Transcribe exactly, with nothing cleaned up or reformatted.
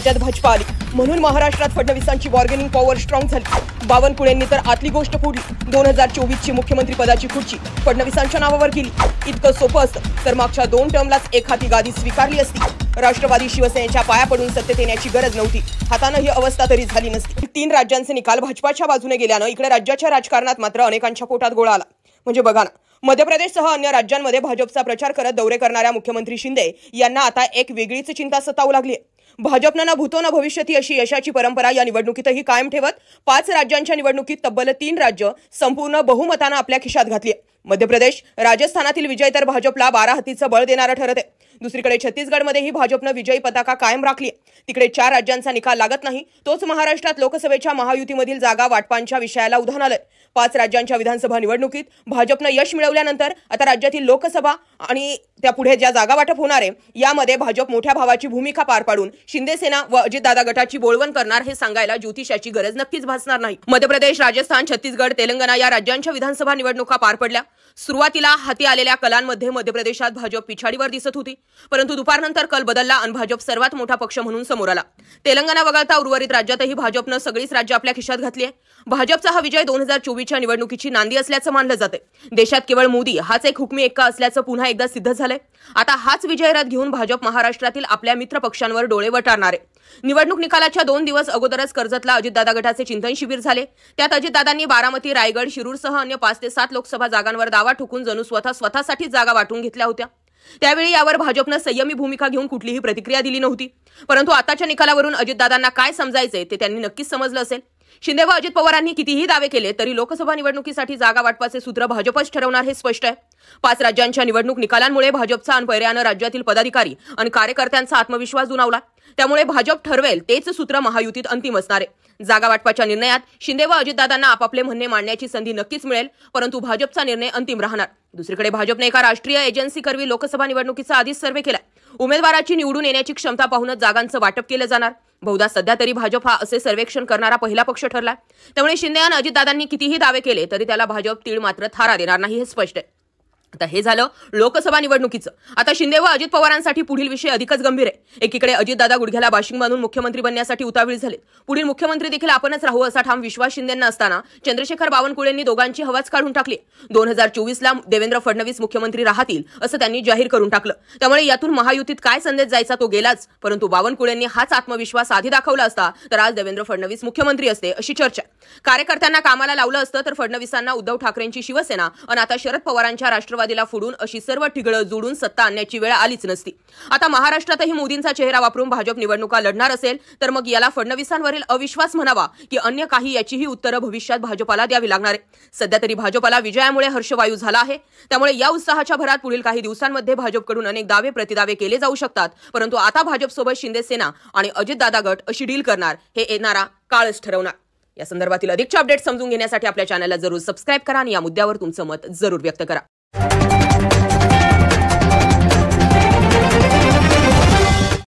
राज्यात भाजपा आली म्हणून महाराष्ट्रात फडणवीसांची बार्गेनिंग पॉवर स्ट्रॉंग झाली। बावनकुळेंनी तर आतली गोष्ट फोडली। दोन हजार चोवीस ची मुख्यमंत्री पदाची खुर्ची फडणवीसांच्या नावावर गेली। इतकं सोपं असतं तर मागच्या दोन टर्मलाच एक हाती गादी स्वीकारली असती। राष्ट्रवादी शिवसेनेच्या पाया पडून सत्तेत येण्याची गरज नव्हती। हातानं ही अवस्था तरी झाली नसती। तीन राज्यांचे निकाल भाजपाच्या बाजूने गेल्यानं इकडे राज्याच्या राजकारणात मात्र अनेकांच्या पोटात गोळा आला। म्हणजे बघा ना, मध्य प्रदेशसह अन्य राज्यांमध्ये भाजपचा प्रचार करत दौरे करणाऱ्या मुख्यमंत्री शिंदे यांना आता एक वेगळीच चिंता सतावू लागली आहे। भाजपनं न भूतो न भविष्यती अशी यशाची परंपरा या निवडणुकीतही कायम ठेवत पाच राज्यांच्या निवडणुकीत तब्बल तीन राज्य संपूर्ण बहुमतानं आपल्या खिशात घातली आहे। मध्य प्रदेश, राजस्थानातील विजय तर भाजपला बारा हातीचं बळ देणारं ठरत आहे। दुसरीकडे छत्तीसगडमध्येही भाजपनं विजयी पताका कायम राखली आहे। तिकडे चार राज्यांचा निकाल लागत नाही, तोच महाराष्ट्रात लोकसभेच्या महायुतीमधील जागा वाटपांच्या विषयाला उधाण आलंय। पाच राज्यांच्या विधानसभा निवडणुकीत भाजपनं यश मिळवल्यानंतर आता राज्यातील लोकसभा आणि त्यापुढे ज्या जागा वाटप होणार आहे यामध्ये भाजप मोठ्या भावाची भूमिका पार पाडून शिंदे सेना व अजितदादा गटाची बोळवण करणार हे सांगायला ज्योतिषाची गरज नक्कीच भासणार नाही। मध्य प्रदेश, राजस्थान, छत्तीसगड, तेलंगणा या राज्यांच्या विधानसभा निवडणुका पार पडल्या। सुरुवातीला हाती आलेल्या कलांमध्ये मध्य प्रदेशात भाजप पिछाडीवर दिसत होती, परंतु दुपारनंतर कल बदलला आणि भाजप सर्वात मोठा पक्ष म्हणून समोर आला। तेलंगणा वगळता उर्वरित राज्यातही भाजपनं सगळीच राज्य आपल्या खिशात घातली आहे। भाजपचा हा विजय दोन हजार चोवीसच्या निवडणुकीची नांदी असल्याचं मानलं जाते। देशात केवळ मोदी हाच एक हुकमी एक्का असल्याचं पुन्हा एकदा सिद्ध झालंय। आता हाच विजय रथ घेऊन भाजप महाराष्ट्रातील आपल्या मित्र पक्षांवर डोळे वटारणार आहे। निवडणूक निकालाच्या दोन दिवस अगोदरच कर्जतला अजितदादा गटाचे चिंतन शिबिर झाले। त्यात अजितदादांनी बारामती, रायगड, शिरूरसह अन्य पाच ते सात लोकसभा जागांवर दावा ठोकून जणू स्वतः स्वतःसाठी जागा वाटून घेतल्या होत्या। त्यावेळी यावर भाजपनं संयमी भूमिका घेऊन कुठलीही प्रतिक्रिया दिली नव्हती, परंतु आताच्या निकालावरून अजितदादांना काय समजायचे ते त्यांनी नक्कीच समजलं असेल। शिंदे व अजित पवारांनी कितीही दावे केले तरी लोकसभा निवडणुकीसाठी जागा वाटपाचे सूत्र भाजपच ठरवणार हे स्पष्ट आहे। पाच राज्यांच्या निवडणूक निकालांमुळे भाजपचा आणि पैऱ्यानं राज्यातील पदाधिकारी आणि कार्यकर्त्यांचा आत्मविश्वास दुणावला। त्यामुळे भाजप ठरवेल तेच सूत्र महायुतीत अंतिम असणार आहे। जागा वाटपाच्या निर्णयात शिंदे व अजितदादांना आपापले म्हणणे मांडण्याची संधी नक्कीच मिळेल, परंतु भाजपचा निर्णय अंतिम राहणार। दुसरीकडे भाजपने एका राष्ट्रीय एजन्सी करवी लोकसभा निवडणुकीचा आधीच सर्वे केलाय। उमेदवाराची निवडून येण्याची क्षमता पाहूनच जागांचं वाटप केलं जाणार। बहुधा सध्या तरी भाजप हा असे सर्वेक्षण करणारा पहिला पक्ष ठरला। त्यामुळे शिंदे आणि अजितदादांनी कितीही दावे केले तरी त्याला भाजप तीळ मात्र थारा देणार नाही हे स्पष्ट आहे। आता हे झालं लोकसभा निवडणुकीचं। आता शिंदे व अजित पवारांसाठी पुढील विषय अधिकच गंभीर आहे। एकीकडे अजितदादा गुडघ्याला बाशिंग बांधून मुख्यमंत्री बनण्यासाठी उतावीळ झाले। पुढील मुख्यमंत्री देखील आपणच राहू असा ठाम विश्वास शिंदेंना असताना चंद्रशेखर बावनकुळेंनी दोघांची हवाच काढून टाकली। दोन हजार चोवीस ला देवेंद्र फडणवीस मुख्यमंत्री राहतील असं त्यांनी जाहीर करून टाकलं। त्यामुळे यातून महायुतीत काय संदेश जायचा तो गेलाच, परंतु बावनकुळेंनी हाच आत्मविश्वास आधी दाखवला असता तर आज देवेंद्र फडणवीस मुख्यमंत्री असते अशी चर्चा। कार्यकर्त्यांना कामाला लावलं असतं तर फडणवीसांना उद्धव ठाकरेंची शिवसेना आणि आता शरद पवारांच्या राष्ट्रवादीला फोडून अशी सर्व ठिगळं जोडून सत्ता आणण्याची वेळ आलीच नसती। आता महाराष्ट्रातही मोदींचा चेहरा वापरून भाजप निवडणुका लढणार असेल तर मग याला फडणवीसांवरील अविश्वास म्हणावा की अन्य काही याचीही उत्तरं भविष्यात भाजपाला द्यावी लागणार आहे। सध्या तरी भाजपाला विजयामुळे हर्षवायू झाला आहे। त्यामुळे या उत्साहाच्या भरात पुढील काही दिवसांमध्ये भाजपकडून अनेक दावे प्रतिदावे केले जाऊ शकतात, परंतु आता भाजपसोबत शिंदे सेना आणि अजितदादा गट अशी डील करणार हे येणारा काळच ठरवणार। या संदर्भातील अधिकचे अपडेट समजून घेण्यासाठी आपल्या चॅनलला जरूर सबस्क्राईब करा आणि या मुद्द्यावर तुमचं मत जरूर व्यक्त करा।